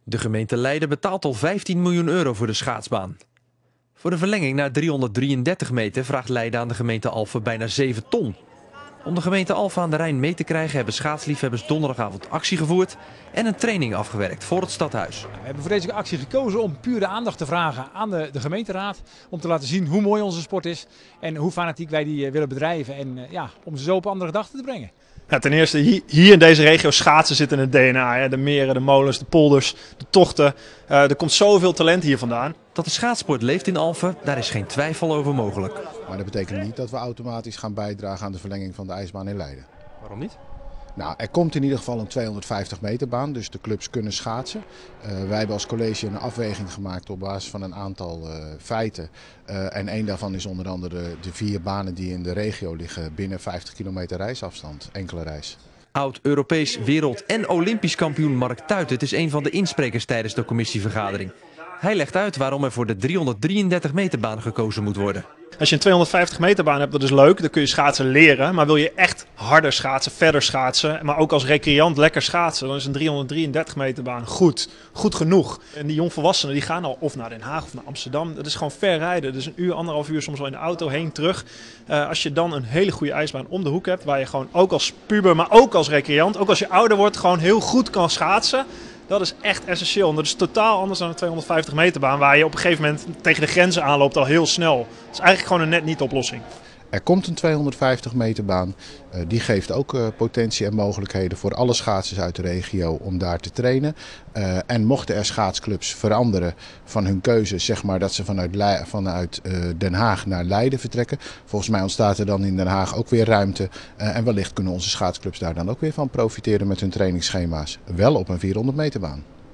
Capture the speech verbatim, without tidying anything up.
De gemeente Leiden betaalt al vijftien miljoen euro voor de schaatsbaan. Voor de verlenging naar driehonderddrieëndertig meter vraagt Leiden aan de gemeente Alphen bijna zeven ton. Om de gemeente Alphen aan de Rijn mee te krijgen hebben schaatsliefhebbers donderdagavond actie gevoerd en een training afgewerkt voor het stadhuis. We hebben voor deze actie gekozen om puur de aandacht te vragen aan de, de gemeenteraad. Om te laten zien hoe mooi onze sport is en hoe fanatiek wij die willen bedrijven. En ja, om ze zo op andere gedachten te brengen. Ja, ten eerste, hier, hier in deze regio schaatsen zit in het D N A. Hè. De meren, de molens, de polders, de tochten. Uh, er komt zoveel talent hier vandaan. Dat de schaatsport leeft in Alphen, daar is geen twijfel over mogelijk. Maar dat betekent niet dat we automatisch gaan bijdragen aan de verlenging van de ijsbaan in Leiden. Waarom niet? Nou, er komt in ieder geval een tweehonderdvijftig meter baan, dus de clubs kunnen schaatsen. Uh, wij hebben als college een afweging gemaakt op basis van een aantal uh, feiten. Uh, en één daarvan is onder andere de vier banen die in de regio liggen binnen vijftig kilometer reisafstand, enkele reis. Oud-Europees, wereld- en olympisch kampioen Mark Tuitert is een van de insprekers tijdens de commissievergadering. Hij legt uit waarom er voor de driehonderddrieëndertig meter baan gekozen moet worden. Als je een tweehonderdvijftig meter baan hebt, dat is leuk, dan kun je schaatsen leren. Maar wil je echt harder schaatsen, verder schaatsen, maar ook als recreant lekker schaatsen, dan is een driehonderddrieëndertig meter baan goed, goed genoeg. En die jongvolwassenen die gaan al of naar Den Haag of naar Amsterdam. Dat is gewoon ver rijden, dus een uur, anderhalf uur soms wel in de auto heen, terug. Uh, als je dan een hele goede ijsbaan om de hoek hebt, waar je gewoon ook als puber, maar ook als recreant, ook als je ouder wordt, gewoon heel goed kan schaatsen. Dat is echt essentieel. En dat is totaal anders dan een tweehonderdvijftig meter baan waar je op een gegeven moment tegen de grenzen aanloopt al heel snel. Dat is eigenlijk gewoon een net niet oplossing. Er komt een tweehonderdvijftig meter baan. Uh, die geeft ook uh, potentie en mogelijkheden voor alle schaatsers uit de regio om daar te trainen. Uh, en mochten er schaatsclubs veranderen van hun keuze, zeg maar dat ze vanuit, Le vanuit uh, Den Haag naar Leiden vertrekken. Volgens mij ontstaat er dan in Den Haag ook weer ruimte. Uh, en wellicht kunnen onze schaatsclubs daar dan ook weer van profiteren met hun trainingsschema's. Wel op een vierhonderd meter baan.